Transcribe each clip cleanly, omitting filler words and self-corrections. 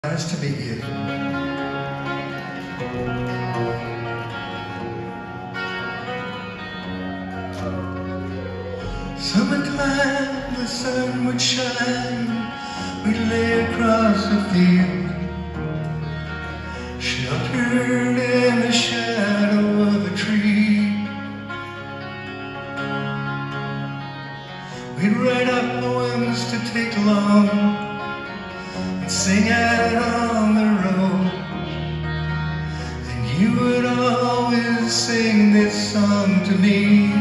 Nice to meet you. Summertime, the sun would shine. We'd lay across the field, sheltered in the shadow of a tree. We'd write up poems to take along and sing out on the road. And you would always sing this song to me.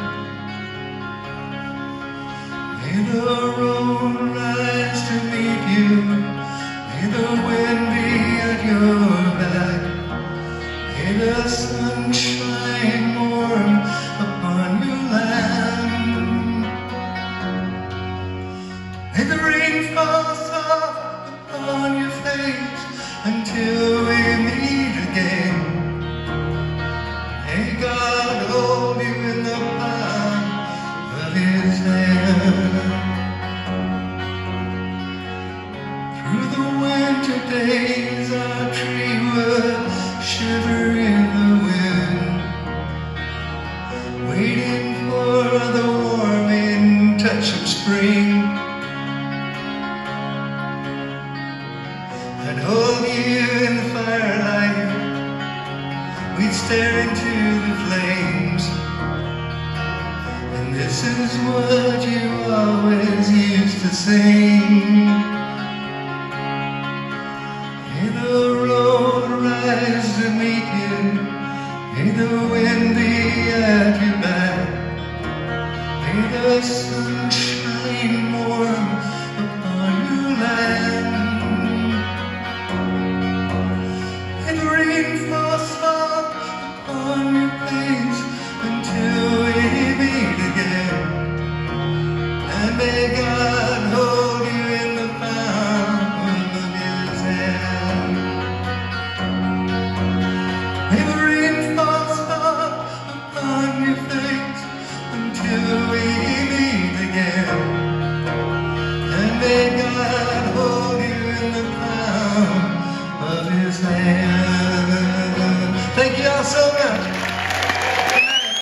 May the road rise to meet you, may the wind be at your back, may the sun shine warm upon your land, may the rain fall soft upon your face until we meet again. May God hold you in the palm of His hand. Through the winter days our tree would shiver in the wind, waiting for the warming touch of spring. I'd hold you in the firelight, we'd stare into the flames, and this is what you always used to sing. May the road rise to meet you, may the wind be at your back, may the sun shine warm upon your land, may the rain fall soft upon your face until we meet again, and may God hold you in the palm of His hand. May the rain fall soft upon your face until we meet again, and may God hold you in the palm of His hand. Thank you all so much.